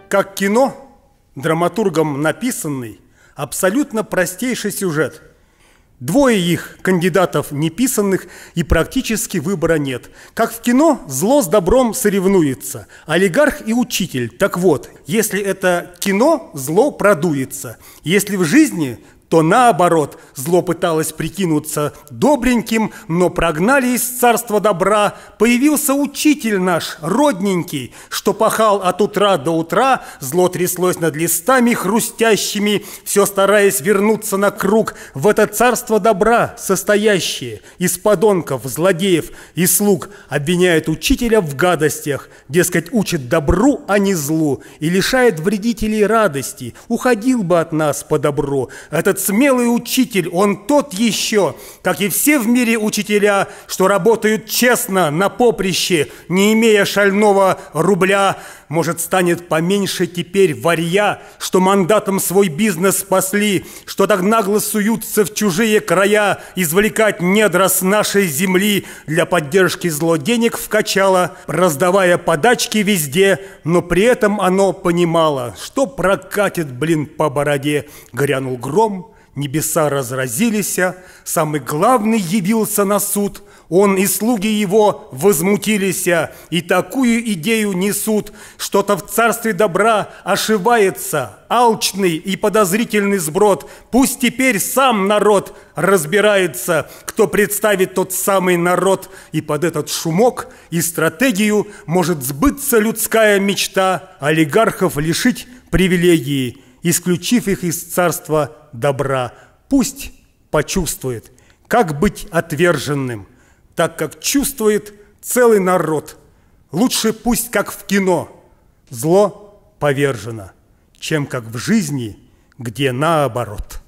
как кино, драматургом написанный, абсолютно простейший сюжет. Двое их, кандидатов неписанных, и практически выбора нет. Как в кино, зло с добром соревнуется, олигарх и учитель. Так вот, если это кино, зло продуется. Если в жизни, то наоборот, зло пыталось прикинуться добреньким, но прогнали из царства добра. Появился учитель наш, родненький, что пахал от утра до утра, зло тряслось над листами хрустящими, все стараясь вернуться на круг в это царство добра, состоящее из подонков, злодеев и слуг, обвиняет учителя в гадостях, дескать, учит добру, а не злу, и лишает вредителей радости. Уходил бы от нас по добру. Этот смелый учитель, он тот еще, как и все в мире учителя, что работают честно на поприще, не имея шального рубля. Может, станет поменьше теперь варья, что мандатом свой бизнес спасли, что так нагло суются в чужие края, извлекать недра с нашей земли, для поддержки зло денег вкачало, раздавая подачки везде, но при этом оно понимало, что прокатит, по бороде. Грянул гром, небеса разразились, самый главный явился на суд. Он и слуги его возмутились, и такую идею несут: что-то в царстве добра ошибается, алчный и подозрительный сброд. Пусть теперь сам народ разбирается, кто представит тот самый народ, и под этот шумок и стратегию может сбыться людская мечта олигархов лишить привилегии, исключив их из царства добра. Пусть почувствует, как быть отверженным, так как чувствует целый народ. Лучше пусть, как в кино, зло повержено, чем как в жизни, где наоборот.